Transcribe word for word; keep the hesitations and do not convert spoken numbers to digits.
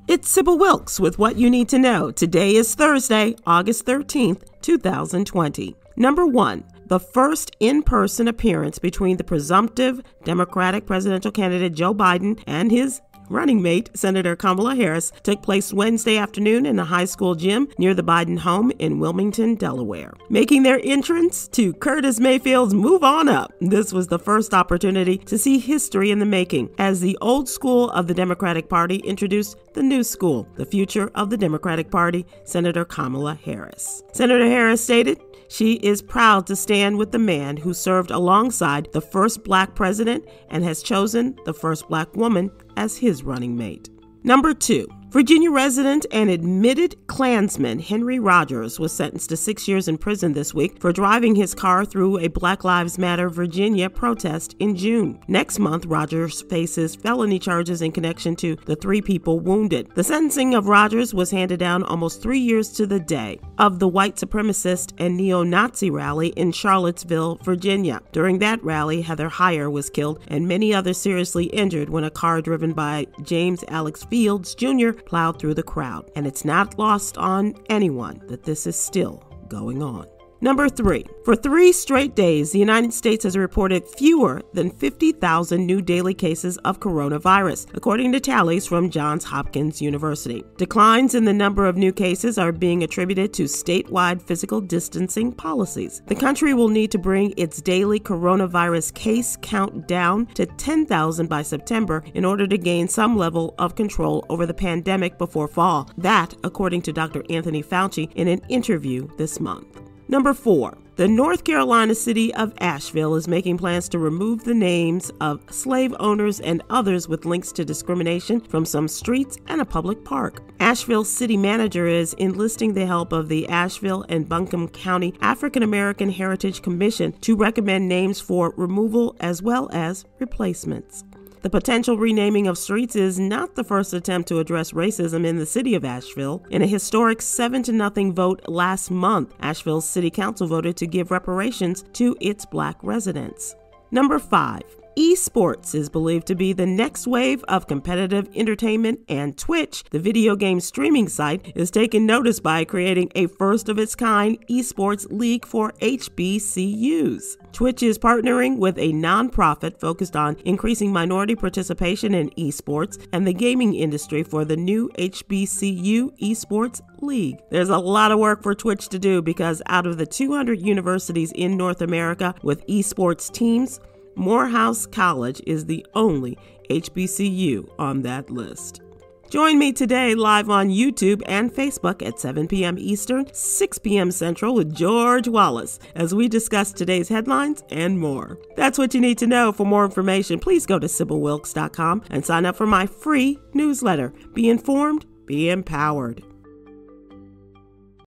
It's Sybil Wilkes with what you need to know. Today is Thursday, August thirteenth, two thousand twenty. Number one, the first in-person appearance between the presumptive Democratic presidential candidate Joe Biden and his running mate, Senator Kamala Harris, took place Wednesday afternoon in a high school gym near the Biden home in Wilmington, Delaware. Making their entrance to Curtis Mayfield's Move On Up, this was the first opportunity to see history in the making, as the old school of the Democratic Party introduced the new school, the future of the Democratic Party, Senator Kamala Harris. Senator Harris stated she is proud to stand with the man who served alongside the first black president and has chosen the first black woman as his running mate. Number two, Virginia resident and admitted Klansman Henry Rogers was sentenced to six years in prison this week for driving his car through a Black Lives Matter Virginia protest in June. Next month, Rogers faces felony charges in connection to the three people wounded. The sentencing of Rogers was handed down almost three years to the day of the white supremacist and neo-Nazi rally in Charlottesville, Virginia. During that rally, Heather Heyer was killed and many others seriously injured when a car driven by James Alex Fields Junior plowed through the crowd. And it's not lost on anyone that this is still going on. Number three, for three straight days, the United States has reported fewer than fifty thousand new daily cases of coronavirus, according to tallies from Johns Hopkins University. Declines in the number of new cases are being attributed to statewide physical distancing policies. The country will need to bring its daily coronavirus case count down to ten thousand by September in order to gain some level of control over the pandemic before fall. That, according to Doctor Anthony Fauci in an interview this month. Number four, the North Carolina city of Asheville is making plans to remove the names of slave owners and others with links to discrimination from some streets and a public park. Asheville's city manager is enlisting the help of the Asheville and Buncombe County African American Heritage Commission to recommend names for removal as well as replacements. The potential renaming of streets is not the first attempt to address racism in the city of Asheville. In a historic seven to nothing vote last month, Asheville's city council voted to give reparations to its black residents. Number five. Esports is believed to be the next wave of competitive entertainment, and Twitch, the video game streaming site, is taking notice by creating a first-of-its-kind esports league for H B C Us. Twitch is partnering with a nonprofit focused on increasing minority participation in esports and the gaming industry for the new H B C U Esports League. There's a lot of work for Twitch to do because out of the two hundred universities in North America with esports teams, Morehouse College is the only H B C U on that list. Join me today live on YouTube and Facebook at seven p.m. Eastern, six p.m. Central with George Wallace as we discuss today's headlines and more. That's what you need to know. For more information, please go to sybil wilkes dot com and sign up for my free newsletter. Be informed, be empowered.